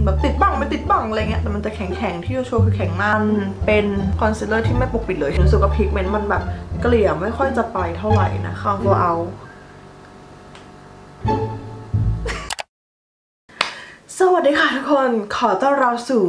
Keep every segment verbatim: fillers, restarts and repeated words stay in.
แบบติดบ้างไม่ติดบ้างอะไรเงี้ยแต่มันจะแข็งๆที่โชว์คือแข็งมันเป็นคอนซีลเลอร์ที่ไม่ปกปิดเลยรู้สึกว่าพิกเมนต์มันแบบเกลี่ยไม่ค่อยจะไปเท่าไหร่นะคะก็เอาสวัสดีค่ะทุกคนขอต้อนรับสู่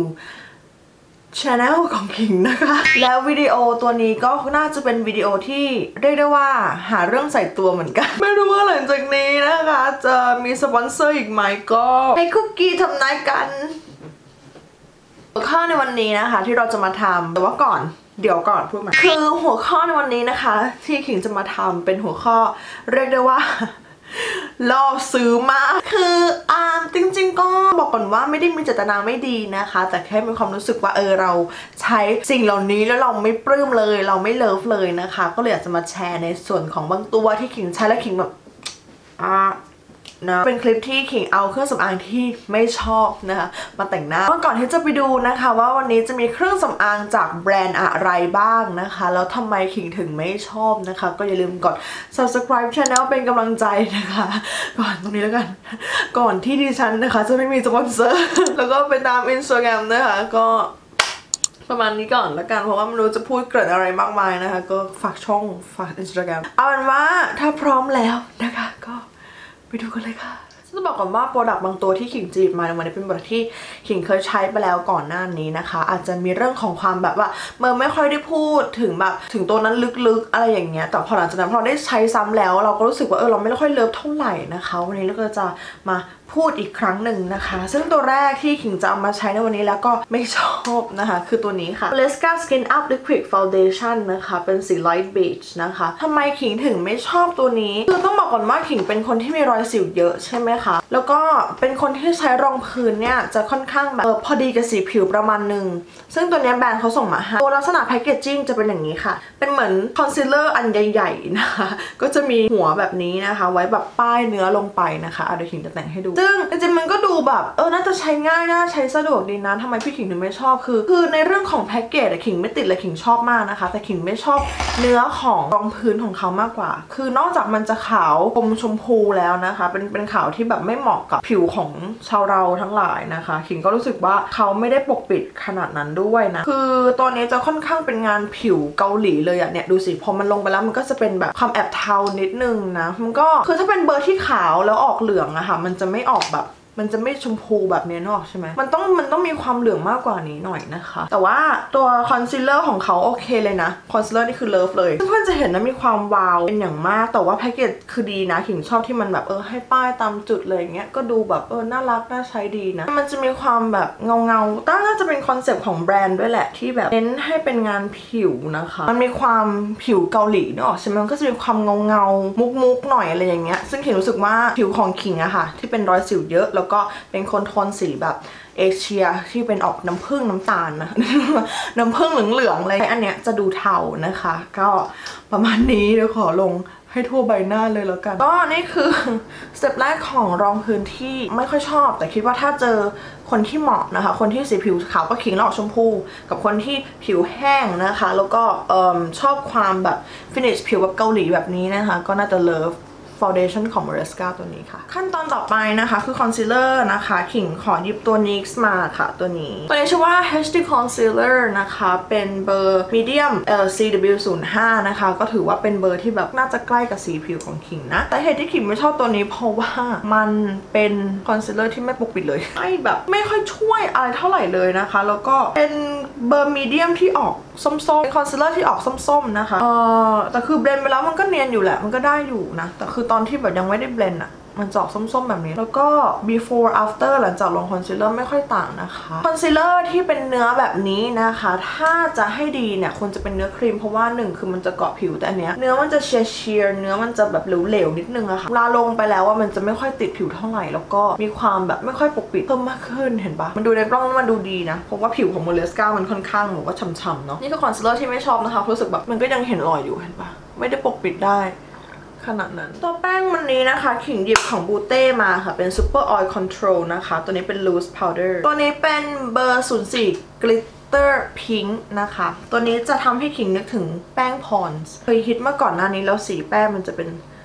channel ของขิงนะคะแล้ววิดีโอตัวนี้ก็น่าจะเป็นวิดีโอที่เรียกได้ว่าหาเรื่องใส่ตัวเหมือนกันไม่รู้ว่าหลังจากนี้นะคะจะมีสปอนเซอร์อีกไหมก็ให้คุกกี้ทำนายกันหัวข้อในวันนี้นะคะที่เราจะมาทำแต่ว่าก่อนเดี๋ยวก่อนพูดมาคือหัวข้อในวันนี้นะคะที่ขิงจะมาทำเป็นหัวข้อเรียกได้ว่าล่อซื้อมากคืออ่าจริงๆก็บอกก่อนว่าไม่ได้มีเจตนาไม่ดีนะคะแต่แค่มีความรู้สึกว่าเออเราใช้สิ่งเหล่านี้แล้วเราไม่ปลื้มเลยเราไม่เลิฟเลยนะคะก็เลยอยากจะมาแชร์ในส่วนของบางตัวที่ขิงใช้แล้วขิงแบบอ่านะเป็นคลิปที่ขิงเอาเครื่องสำอางที่ไม่ชอบนะคะมาแต่งหน้าก่อนที่จะไปดูนะคะว่าวันนี้จะมีเครื่องสำอางจากแบรนด์อะไรบ้างนะคะแล้วทำไมขิงถึงไม่ชอบนะคะก็อย่าลืมกด subscribe channel เป็นกำลังใจนะคะก่อนตรงนี้แล้วกันก่อนที่ดิฉันนะคะจะไม่มีสปอนเซอร์แล้วก็ไปตาม Instagram นะคะก็ประมาณนี้ก่อนแล้วกันเพราะว่าไม่รู้จะพูดเกิดอะไรมากมายนะคะก็ฝากช่องฝาก Instagram เอาเป็นว่าถ้าพร้อมแล้วนะคะก็ไปดูกันเลยค่ะจะบอกก่อนว่าโปรดักต์บางตัวที่ขิงจีบมาในวันนี้เป็นโปรดักต์ที่ขิงเคยใช้ไปแล้วก่อนหน้านี้นะคะอาจจะมีเรื่องของความแบบว่าเมื่อไม่ค่อยได้พูดถึงแบบถึงตัวนั้นลึกๆอะไรอย่างเงี้ยแต่พอหลังจากนั้นพอเราได้ใช้ซ้ำแล้วเราก็รู้สึกว่าเออเราไม่ค่อยเลิฟเท่าไหร่นะคะวันนี้เราก็จะมาพูดอีกครั้งหนึ่งนะคะซึ่งตัวแรกที่ขิงจะเอามาใช้ในวันนี้แล้วก็ไม่ชอบนะคะคือตัวนี้ค่ะ Aleska Skin Up Liquid Foundation นะคะเป็นสี Light Beige นะคะทำไมขิงถึงไม่ชอบตัวนี้คือต้องบอกก่อนว่าขิงเป็นคนที่มีรอยสิวเยอะใช่ไหมคะแล้วก็เป็นคนที่ใช้รองพื้นเนี่ยจะค่อนข้างแบบเออพอดีกับสีผิวประมาณหนึ่งซึ่งตัวนี้แบรนด์เขาส่งมาให้ตัวลักษณะแพคเกจจิ้งจะเป็นอย่างนี้ค่ะเป็นเหมือนคอนซีลเลอร์อันใหญ่ๆนะคะก็จะมีหัวแบบนี้นะคะไว้แบบป้ายเนื้อลงไปนะคะเดี๋ยวขิงจะแต่งให้ดูซึ่งจริงๆมันก็ดูแบบเออน่าจะใช้ง่ายน่าใช้สะดวกดีนะทำไมพี่ขิงถึงไม่ชอบคือคือในเรื่องของแพ็กเกจขิงไม่ติดเลยขิงชอบมากนะคะแต่ขิงไม่ชอบเนื้อของรองพื้นของเขามากกว่าคือนอกจากมันจะขาวอมชมพูแล้วนะคะเป็นเป็นขาวที่แบบไม่เหมาะกับผิวของชาวเราทั้งหลายนะคะขิงก็รู้สึกว่าเขาไม่ได้ปกปิดขนาดนั้นด้วยนะคือตัวนี้จะค่อนข้างเป็นงานผิวเกาหลีเลยอะเนี่ยดูสิพอมันลงไปแล้วมันก็จะเป็นแบบความแอบเทานิดนึงนะมันก็คือถ้าเป็นเบอร์ที่ขาวแล้วออกเหลืองอะค่ะมันจะไม่ออกแบบมันจะไม่ชมพูแบบนี้นอกใช่ไหมมันต้องมันต้องมีความเหลืองมากกว่านี้หน่อยนะคะแต่ว่าตัวคอนซีลเลอร์ของเขาโอเคเลยนะคอนซีลเลอร์นี่คือเลิฟเลยเพื่อนจะเห็นนะมีความวาวเป็นอย่างมากแต่ว่าแพ็กเกจคือดีนะขิงชอบที่มันแบบเออให้ป้ายตามจุดเลยอย่างเงี้ยก็ดูแบบเออน่ารักน่าใช้ดีนะมันจะมีความแบบเงาเงาน่าจะเป็นคอนเซปต์ของแบรนด์ด้วยแหละที่แบบเน้นให้เป็นงานผิวนะคะมันมีความผิวเกาหลีเนอะใช่ไหมมันก็จะมีความเงาเงามุกมุกหน่อยอะไรอย่างเงี้ยซึ่งขิงรู้สึกว่าผิวของขิงอะค่ะที่เป็นรอยสิวเยอะแล้วก็เป็นคนโทนสีแบบเอเชียที่เป็นออกน้ำผึ้งน้ำตาลนะ น้ำผึ้งเหลืองๆเลยอันเนี้ยจะดูเทานะคะก็ประมาณนี้เดี๋ยวขอลงให้ทั่วใบหน้าเลยแล้วกันก็นี่คือสเต็ปแรกของรองพื้นที่ไม่ค่อยชอบแต่คิดว่าถ้าเจอคนที่เหมาะนะคะคนที่สีผิวขาวก็ขิงแล้วออกชมพูกับคนที่ผิวแห้งนะคะแล้วก็ชอบความแบบฟินิชผิวแบบเกาหลีแบบนี้นะคะก็น่าจะเลิฟFoundation ของ Aleska ตัวนี้ค่ะขั้นตอนต่อไปนะคะคือคอนซีลเลอร์นะคะขิงขอหยิบตัว นิกซ์ มาค่ะตัวนี้ตัวนี้ชื่อว่า เอช ดี Concealer นะคะเป็นเบอร์ Medium เอ่อ ซี ดับเบิลยู ศูนย์ ห้า นะคะก็ถือว่าเป็นเบอร์ที่แบบน่าจะใกล้กับสีผิวของขิงนะแต่เหตุที่ขิงไม่ชอบตัวนี้เพราะว่ามันเป็นคอนซีลเลอร์ที่ไม่ปกปิดเลยไม่แบบไม่ค่อยช่วยอะไรเท่าไหร่เลยนะคะแล้วก็เป็นเบอร์ Medium ที่ออกส้มๆเป็นคอนซีลเลอร์ที่ออกส้มๆนะคะเอ่อแต่คือเบลนด์ไปแล้วมันก็เนียนอยู่แหละมันก็ได้อยู่นะแต่คือตอนที่แบบยังไม่ได้เบลนด์อะมันจะออกส้มๆแบบนี้แล้วก็ before after หลังจากลงคอนซีลเลอร์ไม่ค่อยต่างนะคะคอนซีลเลอร์ที่เป็นเนื้อแบบนี้นะคะถ้าจะให้ดีเนี่ยควรจะเป็นเนื้อครีมเพราะว่าหนึ่งคือมันจะเกาะผิวแต่อันเนี้ยเนื้อมันจะเชียร์เชียร์เนื้อมันจะแบบเหลวๆนิดนึงอะค่ะเวลาลงไปแล้วว่ามันจะไม่ค่อยติดผิวเท่าไหร่แล้วก็มีความแบบไม่ค่อยปกปิดเพิ่มมากขึ้นเห็นปะมันดูในกล้องมันดูดีนะเพราะว่าผิวของ Aleska มันค่อนข้างแบบว่าช่ำๆเนาะนี่คือคอนซีลเลอร์ที่ไม่ชอบนะคะรู้สึกแบบมันก็ยังเห็นรอยอยู่เห็นปะไม่ได้ปกปิดได้ขนาดนั้นตัวแป้งวันนี้นะคะขิงหยิบของบูเต้มาค่ะเป็น Super Oil Control นะคะตัวนี้เป็น Loose Powder ตัวนี้เป็นเบอร์ ศูนย์ สี่ Glitter Pink นะคะตัวนี้จะทำให้ขิงนึกถึงแป้ง Pond's เคยฮิตเมื่อก่อนหน้านี้แล้วสีแป้งมันจะเป็น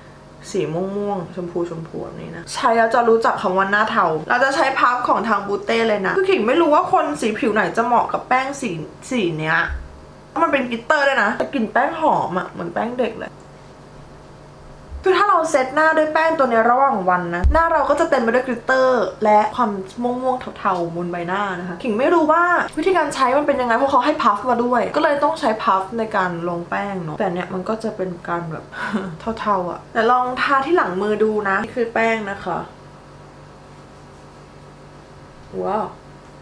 สีม่วงๆชมพูชมพูแบบนี้นะใช้แล้วจะรู้จักคำว่าหน้าเทาเราจะใช้พัฟของทางบูเต้เลยนะคือขิงไม่รู้ว่าคนสีผิวไหนจะเหมาะกับแป้งสีสีเนี้ยมันเป็นกลิตเตอร์ด้วยนะแต่กลิ่นแป้งหอมอะเหมือนแป้งเด็กเลยคือถ้าเราเซตหน้าด้วยแป้งตัวนี้ระหว่างวันนะหน้าเราก็จะเต็มไปด้วยกลิตเตอร์และความม่วงๆเทาๆบนใบหน้านะคะขิงไม่รู้ว่าวิธีการใช้มันเป็นยังไงเพราะเขาให้พัฟมาด้วยก็เลยต้องใช้พัฟในการลงแป้งเนาะแต่เนี้ยมันก็จะเป็นการแบบ เทาๆอ่ะแต่ลองทาที่หลังมือดูนะนี่คือแป้งนะคะว้าว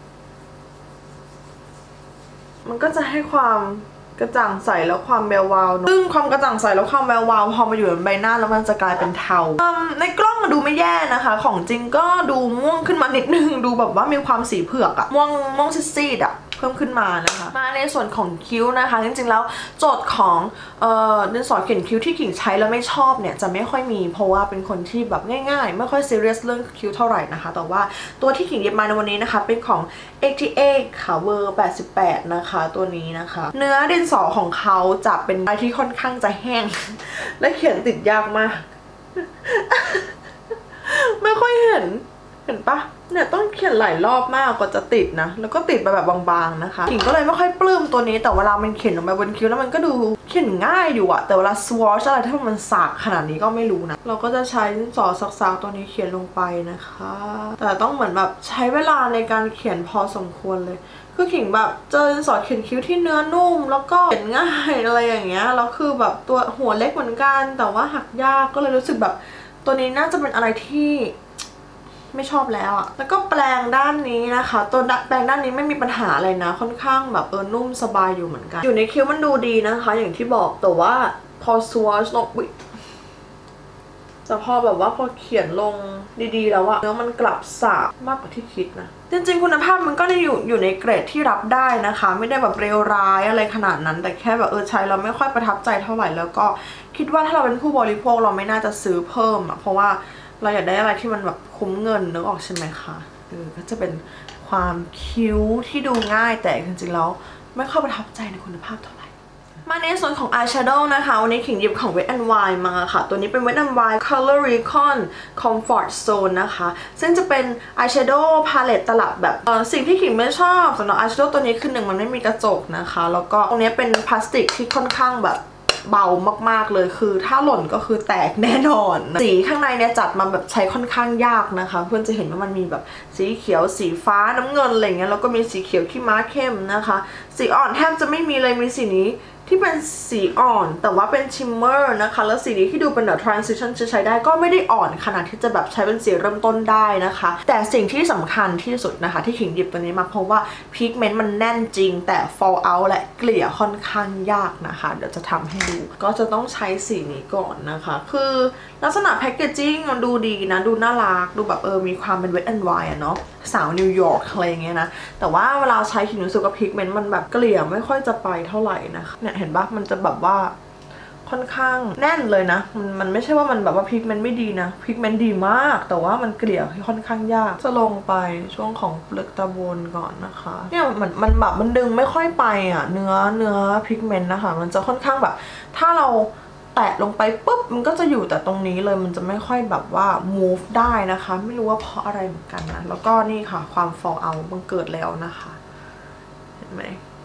มันก็จะให้ความกระจ่างใสแล้วความแวววาวซึ่งความกระจ่างใสแล้วความแวววาวพอมาอยู่บนใบหน้าแล้วมันจะกลายเป็นเทาในกล้องดูไม่แย่นะคะของจริงก็ดูม่วงขึ้นมานิดนึงดูแบบว่ามีความสีเผือกอะม่วงม่วงซีดๆอะเพิ่มขึ้นมานะคะมาในส่วนของคิ้วนะคะจริงๆแล้วโจทย์ของเอ่อดินสอเขียนคิ้วที่ขิงใช้แล้วไม่ชอบเนี่ยจะไม่ค่อยมีเพราะว่าเป็นคนที่แบบง่ายๆไม่ค่อยซีเรียสเรื่องคิ้วเท่าไหร่นะคะแต่ว่าตัวที่ขิงเย็บมาในวันนี้นะคะเป็นของ เอ็กซ์ ที เอ็กซ์ ค่ะเวอร์แปดสิบแปดนะคะตัวนี้นะคะเนื้อดินสอของเขาจะเป็นอะไรที่ค่อนข้างจะแห้งและเขียนติดยากมาก ไม่ค่อยเห็นเห็นปะเนี่ยต้องเขียนหลายรอบมากกว่าจะติดนะแล้วก็ติดไปแบบบางๆนะคะขิงก็เลยไม่ค่อยปลื้มตัวนี้แต่เวลามันเขียนลงไปบนคิ้วแล้วมันก็ดูเขียนง่ายอยู่อะแต่เวลาสวอชอะไรถ้ามันสากขนาดนี้ก็ไม่รู้นะเราก็จะใช้ดินสอซักๆตัวนี้เขียนลงไปนะคะแต่ต้องเหมือนแบบใช้เวลาในการเขียนพอสมควรเลยคือขิงแบบเจอดินสอเขียนคิ้วที่เนื้อนุ่มแล้วก็เขียนง่ายอะไรอย่างเงี้ยแล้วคือแบบตัวหัวเล็กเหมือนกันแต่ว่าหักยากก็เลยรู้สึกแบบตัวนี้น่าจะเป็นอะไรที่ไม่ชอบแล้วอะแล้วก็แปรงด้านนี้นะคะตัวแปรงด้านนี้ไม่มีปัญหาอะไรนะค่อนข้างแบบเออนุ่มสบายอยู่เหมือนกันอยู่ในคิ้วมันดูดีนะคะอย่างที่บอกแต่ว่าพอสวอชลงวิแต่พอแบบว่าพอเขียนลงดีๆแล้วอะเนื้อมันกลับสาบมากกว่าที่คิดนะจริงๆคุณภาพมันก็ได้อยู่อยู่ในเกรดที่รับได้นะคะไม่ได้แบบเร็วร้ายอะไรขนาดนั้นแต่แค่แบบเออใช้เราไม่ค่อยประทับใจเท่าไหร่แล้วก็คิดว่าถ้าเราเป็นผู้บริโภคเราไม่น่าจะซื้อเพิ่มอะเพราะว่าเราอยากได้อะไรที่มันแบบคุ้มเงินนึกออกใช่ไหมคะเออก็จะเป็นความคิ้วที่ดูง่ายแต่จริงๆแล้วไม่ค่อยประทับใจในคุณภาพเท่าไหร่มาในส่วนของอายแชโดว์นะคะวันนี้ขิงหยิบของ Wet n Wild มาค่ะตัวนี้เป็น Wet n Wild Color Recon Comfort Zone นะคะซึ่งจะเป็นอายแชโดว์พาเลตตลับแบบเออสิ่งที่ขิงไม่ชอบสำหรับอายแชโดว์ตัวนี้คือหนึ่งมันไม่มีกระจกนะคะแล้วก็ตรงนี้เป็นพลาสติกที่ค่อนข้างแบบเบามากๆเลยคือถ้าหล่นก็คือแตกแน่นอนสีข้างในเนี่ยจัดมาแบบใช้ค่อนข้างยากนะคะเพื่อนจะเห็นว่ามันมีแบบสีเขียวสีฟ้าน้ำเงินอะไรเงี้ยแล้วก็มีสีเขียวขี้ม้าเข้มนะคะสีอ่อนแทบจะไม่มีเลยมีสีนี้ที่เป็นสีอ่อนแต่ว่าเป็นชิมเมอร์นะคะแล้วสีนี้ที่ดูเป็นแบบ transition จะใช้ได้ก็ไม่ได้อ่อนขนาดที่จะแบบใช้เป็นสีเริ่มต้นได้นะคะแต่สิ่งที่สำคัญที่สุดนะคะที่ขิงหยิบตัวนี้มาเพราะว่าพิกเมนต์มันแน่นจริงแต่ fall out และเกลี่ยค่อนข้างยากนะคะเดี๋ยวจะทำให้ดูก็จะต้องใช้สีนี้ก่อนนะคะคือลักษณะแพคเกจจิ้งมันดูดีนะดูน่ารักดูแบบเออมีความเป็น Wet n Wild อะเนาะสาวนิวยอร์กอะไรอย่างเงี้ยนะแต่ว่าเวลาใช้ขิงรู้สึกว่าพิกเมนต์มันแบบเกลี่ยไม่ค่อยจะไปเท่าไหร่นะคะเนี่ยเห็นปะมันจะแบบว่าค่อนข้างแน่นเลยนะมันมันไม่ใช่ว่ามันแบบว่าพิกเมนต์ไม่ดีนะพิกเมนต์ดีมากแต่ว่ามันเกลี่ยค่อนข้างยากจะลงไปช่วงของเปลือกตาบนก่อนนะคะเนี่ยมันมันแบบมันดึงไม่ค่อยไปอ่ะเนื้อเนื้อพิกเมนต์นะคะมันจะค่อนข้างแบบถ้าเราแตะลงไปปุ๊บมันก็จะอยู่แต่ตรงนี้เลยมันจะไม่ค่อยแบบว่า move ได้นะคะไม่รู้ว่าเพราะอะไรเหมือนกันนะแล้วก็นี่ค่ะความ fall out มันเกิดแล้วนะคะเห็นไหม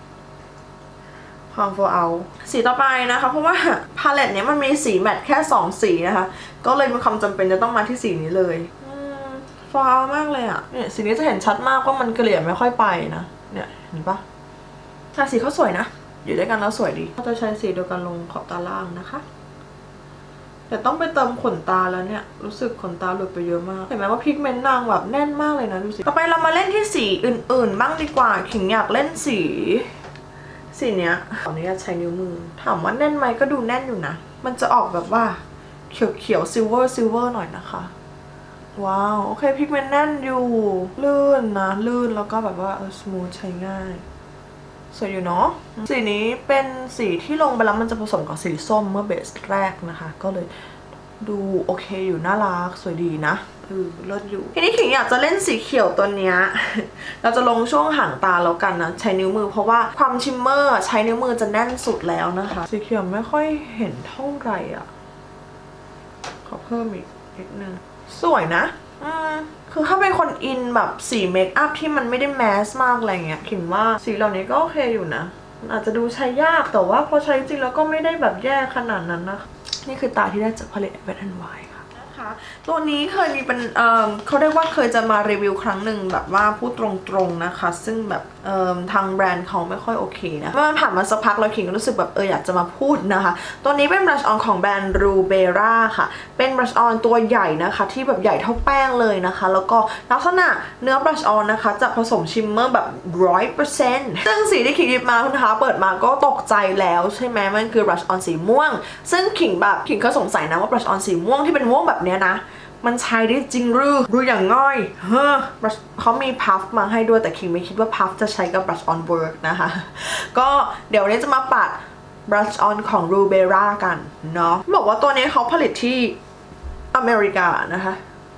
ความ fall out สีต่อไปนะคะเพราะว่าพาเลตเนี้ยมันมีสีแมทแค่สองสีนะคะก็เลยมีความจำเป็นจะต้องมาที่สีนี้เลย fall out มากเลยอ่ะเนี่ยสีนี้จะเห็นชัดมากว่ามันเกลี่ยไม่ค่อยไปนะเนี่ยเห็นปะแต่สีเขาสวยนะอยู่ด้วยกันแล้วสวยดีก็จะใช้สีเดียวกันลงขอบตาล่างนะคะแต่ต้องไปเติมขนตาแล้วเนี่ยรู้สึกขนตาหลุดไปเยอะมากเห็นไหมว่าพิกเมนต์นางแบบแน่นมากเลยนะดูสิต่อไปเรามาเล่นที่สีอื่นๆบ้างดีกว่าขิงอยากเล่นสีสีเนี้ยขออนุญาตใช้นิ้วมือถามว่าแน่นไหมก็ดูแน่นอยู่นะมันจะออกแบบว่าเขียวๆซิลเวอร์ซิลเวอร์หน่อยนะคะว้าวโอเคพิกเมนต์แน่นอยู่ลื่นนะลื่นแล้วก็แบบว่าเออสมูทใช้ง่ายสวยอยู่เนาะสีนี้เป็นสีที่ลงไปแล้วมันจะผสมกับสีส้มเมื่อเบสแรกนะคะก็เลยดูโอเคอยู่น่ารักสวยดีนะเออเลิศอยู่ทีนี้ขิงอยากจะเล่นสีเขียวตัวเนี้ยเราจะลงช่วงห่างตาแล้วกันนะใช้นิ้วมือเพราะว่าความชิมเมอร์ใช้นิ้วมือจะแน่นสุดแล้วนะคะสีเขียวไม่ค่อยเห็นเท่าไหร่อ่ะขอเพิ่พิ่มอีกนิดนึงสวยนะอืมคือถ้าเป็นคนอินแบบสีเมคอัพที่มันไม่ได้แมสมากอะไรเงี้ยคิดว่าสีเหล่านี้ก็โอเคอยู่นะอาจจะดูใช้ยากแต่ว่าพอใช้จริงแล้วก็ไม่ได้แบบแย่ขนาดนั้นนะนี่คือตาที่ได้จาก Palette Wet n Wild ค่ะนะคะตัวนี้เคยมีเป็นเอ่อเขาเรียกว่าเคยจะมารีวิวครั้งหนึ่งแบบว่าพูดตรงๆนะคะซึ่งแบบเอ่อทางแบรนด์เขาไม่ค่อยโอเคนะเมื่อมันผ่านมาสักพักเราคิงก็รู้สึกแบบเอออยากจะมาพูดนะคะตัวนี้เป็นบลัชออนของแบรนด์ Rubera ค่ะเป็นบลัชออนตัวใหญ่นะคะที่แบบใหญ่เท่าแป้งเลยนะคะแล้วก็ลักษณะเนื้อบลัชออนนะคะจะผสมชิมเมอร์แบบ ร้อยเปอร์เซ็นต์ ซึ่งสีที่คิงหยิบมาคุณคะเปิดมาก็ตกใจแล้วใช่ไหมมันคือบลัชออนสีม่วงซึ่งคิงแบบคิงก็สงสัยนะว่าบลัชออนสีม่วงที่เป็นม่วงแบบเนี้ยนะมันใช้ได้จริงหรือรู้อย่างง่อยเฮ้อเขามีพัฟมาให้ด้วยแต่คิงไม่คิดว่าพัฟจะใช้กับบลัชออนเวิร์กนะคะก็เดี๋ยวนี้จะมาปัดบลัชออนของ Rubera กันเนาะบอกว่าตัวนี้เขาผลิตที่อเมริกานะคะ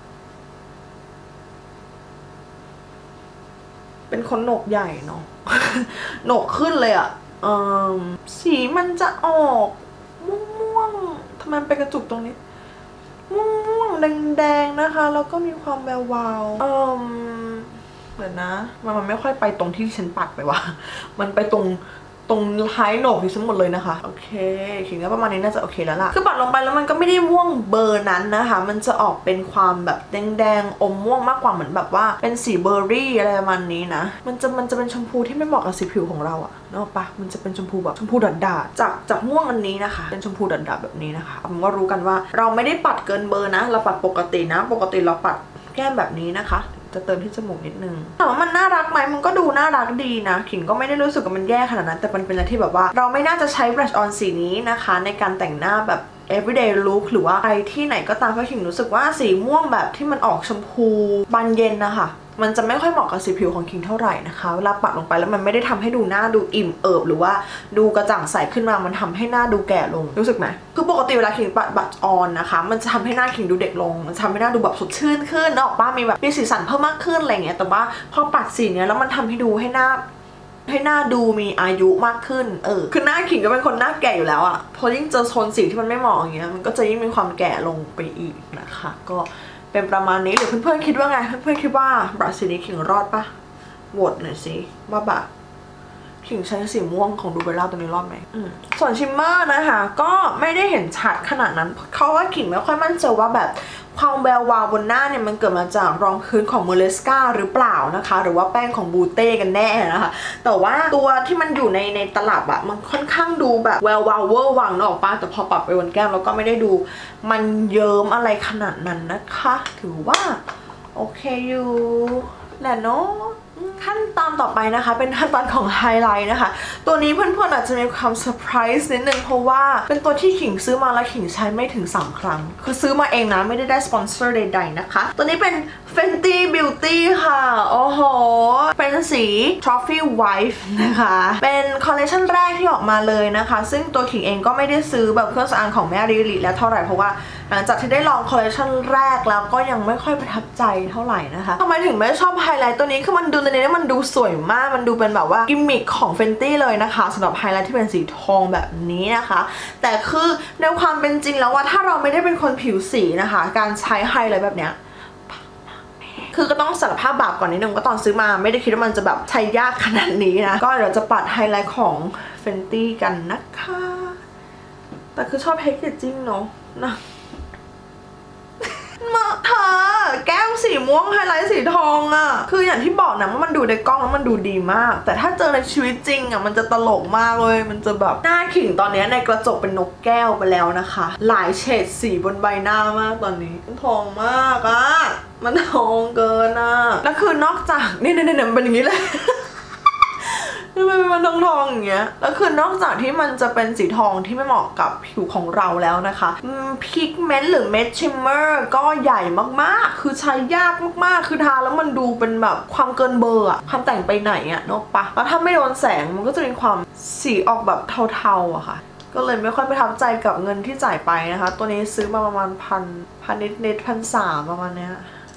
เป็นคนโหนกใหญ่เนาะ โหนกขึ้นเลยอะเออสีมันจะออกม่วงๆทำไมเป็นกระจุกตรงนี้ม่วงๆแดงๆนะคะแล้วก็มีความแวววาวเออเหมือนนะมันมันไม่ค่อยไปตรงที่ฉันปัดไปว่ะมันไปตรงตรงท้ายโหนกที่ฉันหมดเลยนะคะโอเคคิดว่าประมาณนี้น่าจะโอเคแล้วล่ะคือปัดลงไปแล้วมันก็ไม่ได้ม่วงเบอร์นั้นนะคะมันจะออกเป็นความแบบแดงๆอมม่วงมากกว่าเหมือนแบบว่าเป็นสีเบอร์รี่อะไรประมาณนี้นะมันจะมันจะเป็นชมพูที่ไม่เหมาะกับสีผิวของเราอะเนาะปะมันจะเป็นชมพูแบบชมพูด่าๆจากจากม่วงอันนี้นะคะเป็นชมพูด่าๆแบบนี้นะคะผมก็รู้กันว่าเราไม่ได้ปัดเกินเบอร์นะเราปัดปกตินะปกติเราปัดแก้มแบบนี้นะคะจะเติมที่จมูกนิดนึงถามว่ามันน่ารักไหมมันก็ดูน่ารักดีนะขิงก็ไม่ได้รู้สึกว่ามันแย่ขนาดนั้นแต่มันเป็นอะไรที่แบบว่าเราไม่น่าจะใช้บลัชออนสีนี้นะคะในการแต่งหน้าแบบ everyday look หรือว่าไปที่ไหนก็ตามเพราะขิงรู้สึกว่าสีม่วงแบบที่มันออกชมพูบานเย็นนะคะมันจะไม่ค่อยเหมาะกับสีผิวของคิงเท่าไหร่นะคะเวลาปัดลงไปแล้วมันไม่ได้ทำให้ดูหน้าดูอิ่มเอิบหรือว่าดูกระจ่างใสขึ้นมามันทำให้หน้าดูแก่ลงรู้สึกไหมคือปกติเวลาคิงปัดบัตรออนนะคะมันจะทำให้หน้าคิงดูเด็กลงมันทำให้หน้าดูแบบสดชื่นขึ้นนะออกป้ามีแบบมีสีสันเพิ่มมากขึ้นอะไรเงี้ยแต่ว่าพอปัดสีเนี้ยแล้วมันทำให้ดูให้หน้าให้หน้าดูมีอายุมากขึ้นเออคือหน้าขิงก็เป็นคนหน้าแก่อยู่แล้วอะพอยิ่งเจอโทนสีที่มันไม่เหมาะอย่างเงี้ยมันก็จะยิ่งมีความแก่ลงไปอีกนะคะก็เป็นประมาณนี้หรือเพื่อนๆคิดว่าไงเพื่อนๆคิดว่าบลัชสีนี้ขิงรอดปะโหวตหน่อยสิว่าแบบขิงใช้สีม่วงของดูเบลล่าตัวนี้รอดไหมส่วนชิมเมอร์นะคะก็ไม่ได้เห็นชัดขนาดนั้นเพราะว่าขิงไม่ค่อยมั่นใจว่าแบบความแวววาวบนหน้าเนี่ยมันเกิดมาจากรองพื้นของเมเลสกาหรือเปล่านะคะหรือว่าแป้งของบูเต้กันแน่นะคะแต่ว่าตัวที่มันอยู่ในในตลับอะมันค่อนข้างดูแบบแวววาวเวอร์วังนอกป้าแต่พอปรับไปบนแก้มแล้วก็ไม่ได้ดูมันเยิ้มอะไรขนาดนั้นนะคะถือว่าโอเคอยู่แหละเนาะขั้นตอนต่อไปนะคะเป็นขั้นตอนของไฮไลท์นะคะตัวนี้เพื่อนๆอาจจะมีความเซอร์ไพรส์นิดนึงเพราะว่าเป็นตัวที่ขิงซื้อมาแล้วขิงใช้ไม่ถึงสามครั้งคือซื้อมาเองนะไม่ได้ได้สปอนเซอร์ใดๆนะคะตัวนี้เป็น Fenty Beauty ค่ะโอ้โหเป็นสี Trophy Wife นะคะเป็นคอลเลคชันแรกที่ออกมาเลยนะคะซึ่งตัวขิงเองก็ไม่ได้ซื้อแบบเครื่องสำอางของแม่ริลิแล้วเท่าไหร่เพราะว่าหลังจากที่ได้ลองคอลเลคชันแรกแล้วก็ยังไม่ค่อยประทับใจเท่าไหร่นะคะทำไมถึงไม่ชอบไฮไลท์ตัวนี้คือมันดูในนี้มันดูสวยมากมันดูเป็นแบบว่ากิมมิคของ Fenty เลยนะคะสำหรับไฮไลท์ที่เป็นสีทองแบบนี้นะคะแต่คือในความเป็นจริงแล้วว่าถ้าเราไม่ได้เป็นคนผิวสีนะคะการใช้ไฮไลท์แบบเนี้ยคือก็ต้องสารภาพบาปก่อนนิดนึงก็ตอนซื้อมาไม่ได้คิดว่ามันจะแบบใช้ยากขนาดนี้นะก็เดี๋ยวจะปัดไฮไลท์ของ Fenty กันนะคะแต่คือชอบแพคเกจจิ้งเนาะนะมาเธอแก้มสีม่วงไฮไลท์สีทองอะคืออย่างที่บอกนะว่ามันดูในกล้องแล้วมันดูดีมากแต่ถ้าเจอในชีวิตจริงอะมันจะตลกมากเลยมันจะแบบหน้าขิงตอนนี้ในกระจกเป็นนกแก้วไปแล้วนะคะหลายเฉดสีบนใบหน้ามากตอนนี้ทองมากอะมันทองเกินอะแล้วคือนอกจากนี่เนี่ยเนี่ยมันเป็นอย่างนี้เลยนี่มันเป็นทองทองอย่างเงี้ยแล้วคือนอกจากที่มันจะเป็นสีทองที่ไม่เหมาะกับผิวของเราแล้วนะคะพิกเมนต์หรือเม็ดชิมเมอร์ก็ใหญ่มากๆคือใช้ยากมากๆคือทาแล้วมันดูเป็นแบบความเกินเบอร์อะความแต่งไปไหนอะนกปะแล้วถ้าไม่โดนแสงมันก็จะเป็นความสีออกแบบเทาๆอะค่ะก็เลยไม่ค่อยประทับใจกับเงินที่จ่ายไปนะคะตัวนี้ซื้อมาประมาณพันพันนิดๆพันสามประมาณเนี้ย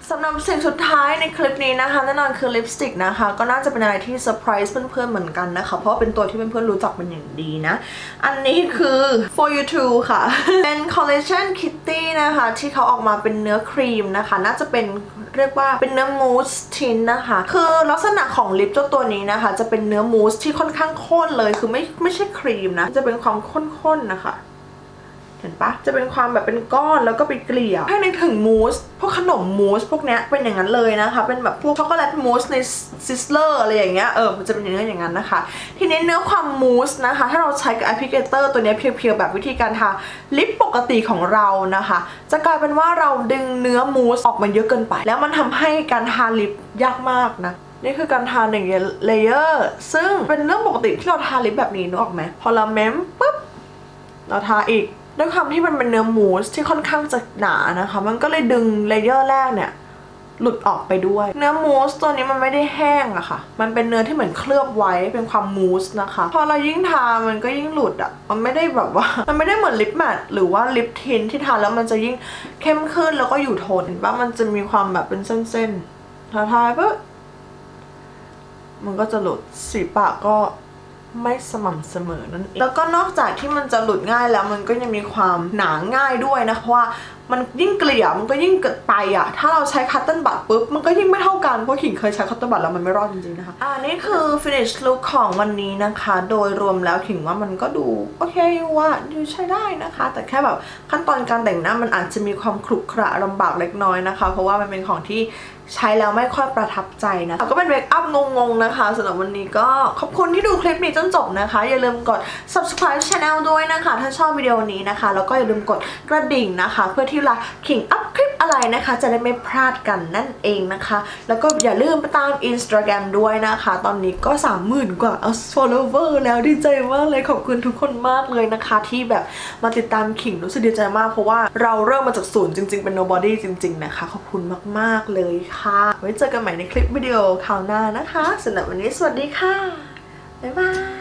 สำหรับสิ่งสุดท้ายในคลิปนี้นะคะแน่นอนคือลิปสติกนะคะก็น่าจะเป็นอะไรที่เซอร์ไพรส์เพื่อนๆเหมือนกันนะคะเพราะเป็นตัวที่เพื่อนๆรู้จักเป็นอย่างดีนะอันนี้คือ for you too ค่ะ เป็น collagen kitty นะคะที่เขาออกมาเป็นเนื้อครีมนะคะน่าจะเป็นเรียกว่าเป็นเนื้อมูสทินนะคะคือลักษณะของลิปเจ้าตัวนี้นะคะจะเป็นเนื้อมูสที่ค่อนข้างข้นเลยคือไม่ไม่ใช่ครีมนะจะเป็นความข้นๆนะคะเห็นปะจะเป็นความแบบเป็นก้อนแล้วก็เป็นเกลี่ยให้นึกถึงมูสพวกขนมมูสพวกเนี้ยเป็นอย่างนั้นเลยนะคะเป็นแบบพวกช็อกโกแลตมูสในซิสเลอร์อะไรอย่างเงี้ยเออมันจะเป็นอย่างนั้นอย่างนั้นนะคะทีนี้เนื้อความมูสนะคะถ้าเราใช้กับแอปพลิเคเตอร์ตัวนี้เพียวๆแบบวิธีการทาลิปปกติของเรานะคะจะกลายเป็นว่าเราดึงเนื้อมูสออกมาเยอะเกินไปแล้วมันทำให้การทาลิปยากมากนะนี่คือการทาหนึ่งเลเยอร์ซึ่งเป็นเรื่องปกติที่เราทาลิปแบบนี้นึกออกไหมพอเราเมมปุ๊บเราทาอีกด้วยความที่มันเป็นเนื้อมูสที่ค่อนข้างจะหนานะคะมันก็เลยดึงเลเยอร์แรกเนี่ยหลุดออกไปด้วยเนื้อมูสตัวนี้มันไม่ได้แห้งอะค่ะมันเป็นเนื้อที่เหมือนเคลือบไว้เป็นความมูสนะคะพอเรายิ่งทามันก็ยิ่งหลุดอะมันไม่ได้แบบว่ามันไม่ได้เหมือนลิปแมทหรือว่าลิปทินที่ทาแล้วมันจะยิ่งเข้มขึ้นแล้วก็อยู่ทนว่ามันจะมีความแบบเป็นเส้นๆทาทาปุ๊บมันก็จะหลุดสีปากก็ไม่สม่ำเสมอนั่นเองแล้วก็นอกจากที่มันจะหลุดง่ายแล้วมันก็ยังมีความหนาง่ายด้วยนะเพราะว่ามันยิ่งเกลี่ยมันก็ยิ่งเกิดไปอ่ะถ้าเราใช้คัตเติ้ลบัตปุ๊บมันก็ยิ่งไม่เท่ากันเพราะขิงเคยใช้คัตเติ้ลบัตแล้วมันไม่รอดจริงๆนะคะอ่านี่คือ finish look ของวันนี้นะคะโดยรวมแล้วขิงว่ามันก็ดูโอเคว่าดูใช้ได้นะคะแต่แค่แบบขั้นตอนการแต่งหน้ามันอาจจะมีความขรุขระลำบากเล็กน้อยนะคะเพราะว่ามันเป็นของที่ใช้แล้วไม่ค่อยประทับใจนะก็เป็นเบรกอัพงงๆนะคะสำหรับวันนี้ก็ขอบคุณที่ดูคลิปนี้จนจบนะคะอย่าลืมกด subscribe channel ด้วยนะคะถ้าชอบวิดีโอนี้นะคะแล้วก็อย่าลืมกดกระดิ่งนะคะเพื่อที่เวลาขิงอัพคลิปอะไรนะคะจะได้ไม่พลาดกันนั่นเองนะคะแล้วก็อย่าลืมไปตาม Instagram ด้วยนะคะตอนนี้ก็ สามหมื่น กว่า follower แล้วดีใจมากเลยขอบคุณทุกคนมากเลยนะคะที่แบบมาติดตามขิงรู้สึกดีใจมากเพราะว่าเราเริ่มมาจากศูนย์จริงๆเป็น nobody จริงๆนะคะขอบคุณมากๆเลยค่ะไว้เจอกันใหม่ในคลิปวิดีโอคราวหน้านะคะสำหรับวันนี้สวัสดีค่ะบ๊ายบาย